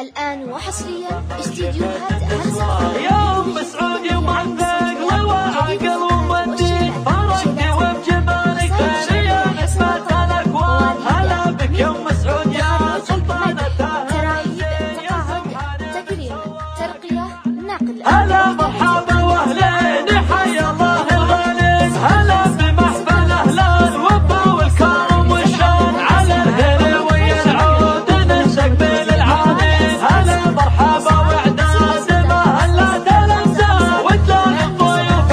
الآن وحصريا استديوهات همسة. يوم سعودي ومعلق وعقل ومدين فرقت وبجمالك خيرية نسمة الأكوان. هلا بك يوم سعود يا سلطانة الزين يا سبحان تكريم ترقية نقل. هلا مرحبا واهلين حيا الله الغالين. هلا بمحفل أهلان وفا والكرم والشان على الهلا ويا العود نستقبل العالين. هلا مرحبا وإعداد ما هلا تلمسان وتلاقي الضيوف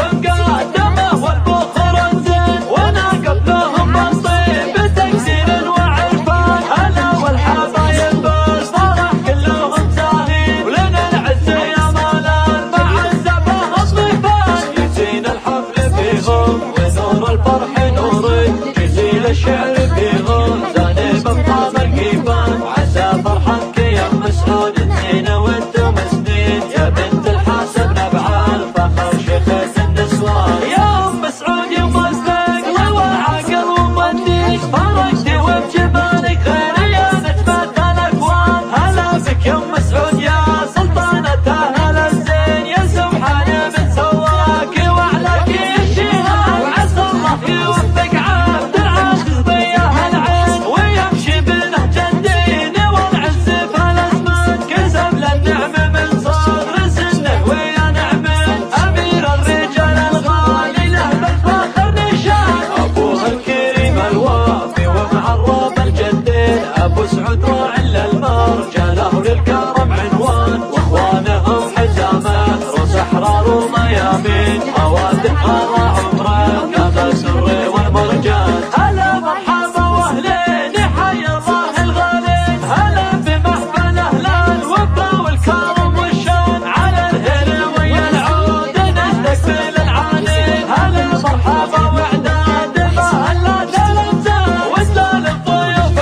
مقدمه والبخور الزين وانا قبلهم بالطيب بتكسير وعرفان. هلا والحبايب بالفرح كلهم زاهين ولنا العز يا مالان مع الزبه الضيفان. يزين الحفل فيهم ونور الفرح نورك جزيل الشعر فيهم زانب بطام القيفان. وعسى فرحتك يا ام سعود تزين وانتم سنين يا بنت الحاسب نبع الفخر شيخة النسوان. يا ام سعود يوم استقلى وعقل ومدين فرقت وبجمالك خيرية نسمة الأكوان. هلا بك يا ام سعود يا سلطانة أهل الزين يا سبحان من سواك وعلك الجنان. وعسى الله يوفق عبد العزيز ضياه العين ويمشي بنهج الدين والعز بهالازمان. كسب للنعم من صغر سنه ويا نعم امير الرجال الغالي له بالفخر نشان. ابوه الكريم الوافي ومعرب الجدين ابو سعود راعي للمرجله وللكرم عنوان. واخوانهم حزامه روس احرار وميامين خواتم قضى عمره كما سري والمرجان. هلا مرحبا واهلين حيا الله الغالين. هلا بمحفل اهلان وفا والكرم والشان على الهلا ويا العود نستقبل العالين. هلا مرحبا واعداد ما هلا تلمسان وسلال الضيوف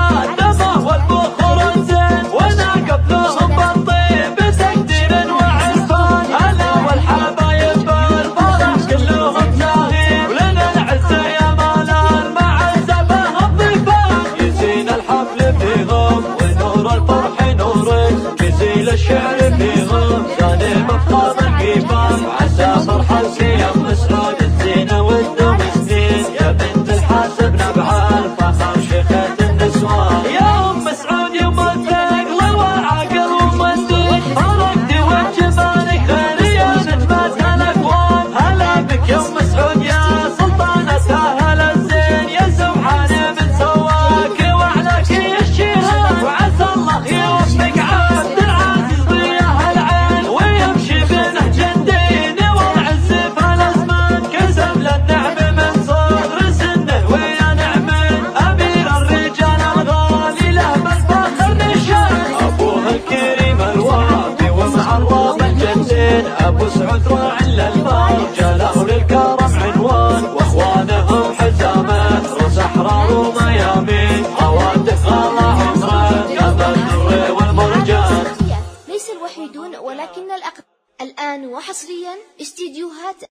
مقدمه والبخور الزين وانا قبلهم بالطيب تقدير وعرفان. هلا والحبايب بالفرح كلهم زاهين ولنا العز يا مالان مع الزبه الضيفان. يزين الحفل فيهم ونور الفرح نورك جزيل الشعر